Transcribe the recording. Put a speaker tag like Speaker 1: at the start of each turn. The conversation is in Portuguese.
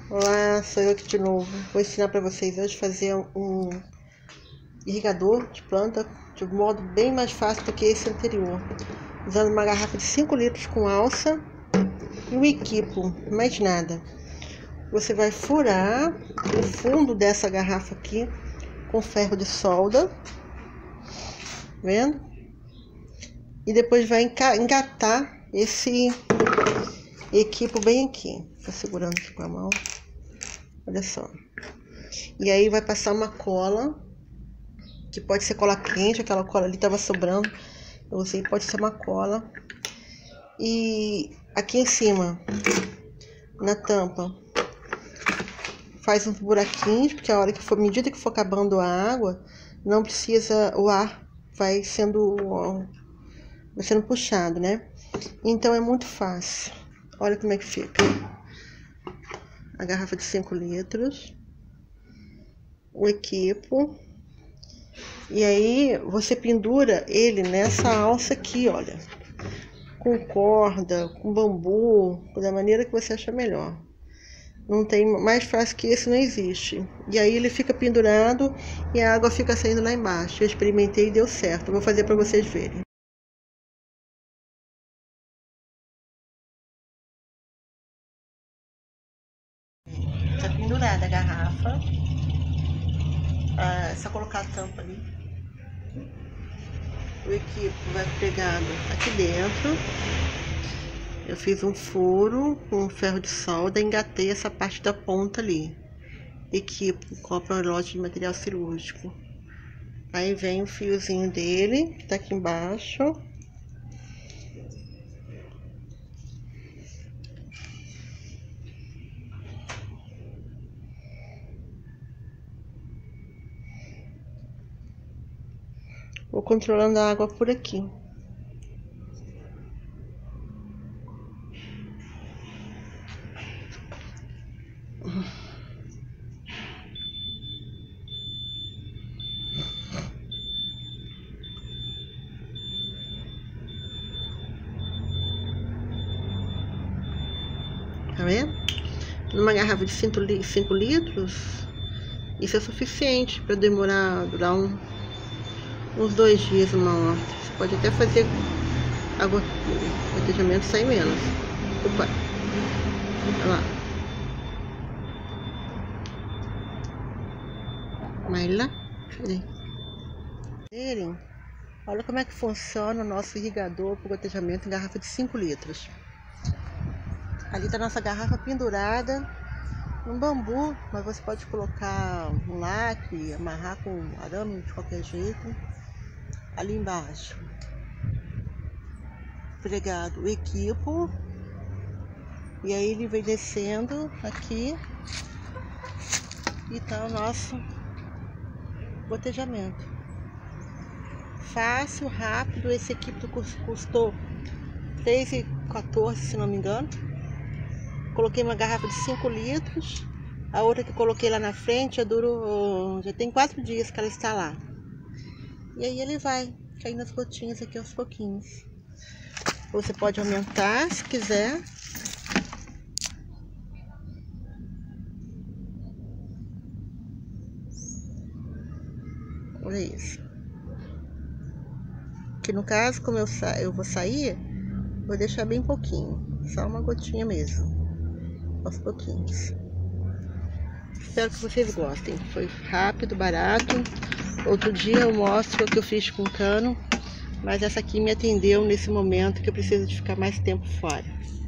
Speaker 1: Olá, sou eu aqui de novo. Vou ensinar para vocês hoje fazer um irrigador de planta de um modo bem mais fácil do que esse anterior, usando uma garrafa de 5 litros com alça e um equipo, mais nada. Você vai furar o fundo dessa garrafa aqui com ferro de solda, vendo? E depois vai engatar esse equipo bem aqui. Tô segurando aqui com a mão. Olha só. E aí vai passar uma cola, que pode ser cola quente, aquela cola ali tava sobrando. Eu usei, pode ser uma cola. E aqui em cima, na tampa, faz uns buraquinhos, porque a hora que for, à medida que for acabando a água, não precisa, o ar vai sendo puxado, né? Então é muito fácil. Olha como é que fica. A garrafa de 5 litros, o equipo, e aí você pendura ele nessa alça aqui, olha, com corda, com bambu, da maneira que você achar melhor. Não tem mais fácil que esse, não existe. E aí ele fica pendurado e a água fica saindo lá embaixo. Eu experimentei e deu certo. Vou fazer para vocês verem. Tá pendurada a garrafa. É só colocar a tampa ali. O equipo vai pregado aqui dentro. Eu fiz um furo com ferro de solda e engatei essa parte da ponta ali. Equipo, compra um lote de material cirúrgico. Aí vem o fiozinho dele, que tá aqui embaixo. Vou controlando a água por aqui. Tá vendo? Numa garrafa de 5 litros, isso é suficiente para durar uns 2 dias uma horta. Você pode até fazer água, o gotejamento sai menos. Opa! Olha lá. Mas lá, cadê? Olha como é que funciona o nosso irrigador para gotejamento em garrafa de 5 litros. Ali está nossa garrafa pendurada num bambu, mas você pode colocar um lacre, amarrar com arame de qualquer jeito. Ali embaixo, pregado o equipo, e aí ele vem descendo aqui e tá o nosso gotejamento. Fácil, rápido. Esse equipo custou R$3,14, se não me engano. Coloquei uma garrafa de 5 litros. A outra que coloquei lá na frente já tem 4 dias que ela está lá. E aí ele vai caindo as gotinhas aqui aos pouquinhos. Você pode aumentar se quiser. Olha isso. Que no caso, como eu vou sair, vou deixar bem pouquinho. Só uma gotinha mesmo. Aos pouquinhos. Espero que vocês gostem. Foi rápido, barato. Outro dia eu mostro o que eu fiz com cano, mas essa aqui me atendeu nesse momento que eu preciso de ficar mais tempo fora.